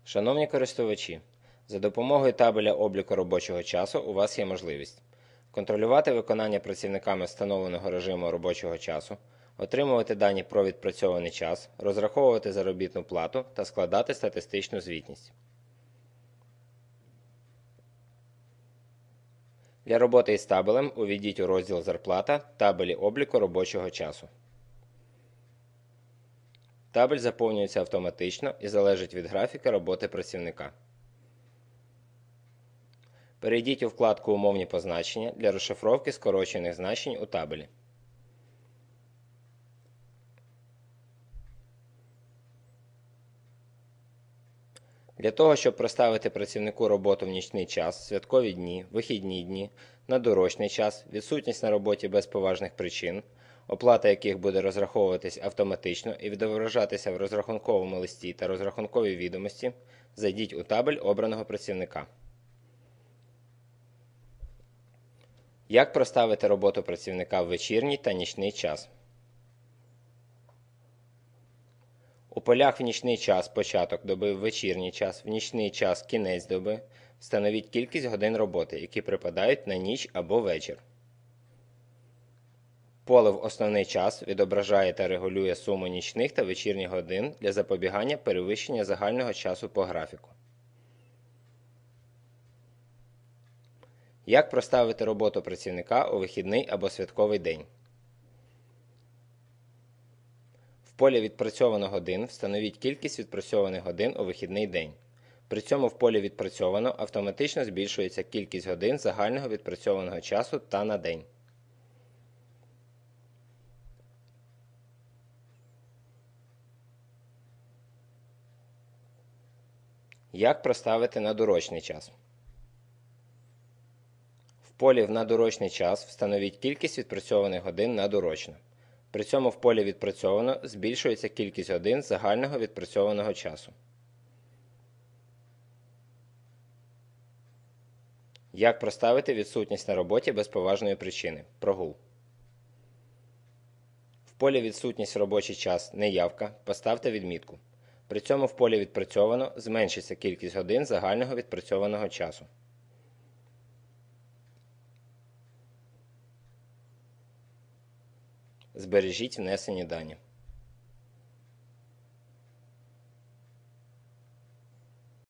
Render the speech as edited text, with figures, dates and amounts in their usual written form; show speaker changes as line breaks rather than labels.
Шановні користувачі, за допомогою табеля обліку робочого часу у вас є можливість контролювати виконання працівниками встановленого режиму робочого часу, отримувати дані про відпрацьований час, розраховувати заробітну плату та складати статистичну звітність. Для роботи із табелем увійдіть у розділ «Зарплата» табелі обліку робочого часу. Табель заповнюється автоматично і залежить від графіка роботи працівника. Перейдіть у вкладку «Умовні позначення» для розшифровки скорочених значень у табелі. Для того, щоб проставити працівнику роботу в нічний час, святкові дні, вихідні дні, надурочний час, відсутність на роботі без поважних причин, оплата яких буде розраховуватись автоматично і відображатися в розрахунковому листі та розрахунковій відомості, зайдіть у табель обраного працівника. Як проставити роботу працівника в вечірній та нічний час? У полях в нічний час початок доби, в вечірній час, в нічний час кінець доби встановіть кількість годин роботи, які припадають на ніч або вечір. Поле в основний час відображає та регулює суму нічних та вечірніх годин для запобігання перевищення загального часу по графіку. Як проставити роботу працівника у вихідний або святковий день? В полі «Відпрацьовано годин» встановіть кількість відпрацьованих годин у вихідний день. При цьому в полі «Відпрацьовано» автоматично збільшується кількість годин загального відпрацьованого часу та на день. Як проставити надурочний час? В полі «В надурочний час» встановіть кількість відпрацьованих годин надурочно. При цьому в полі «Відпрацьовано» збільшується кількість годин загального відпрацьованого часу. Як проставити відсутність на роботі без поважної причини – прогул? В полі «Відсутність в робочий час» неявка поставте відмітку. При цьому в полі «Відпрацьовано» зменшиться кількість годин загального відпрацьованого часу. Збережіть внесені дані.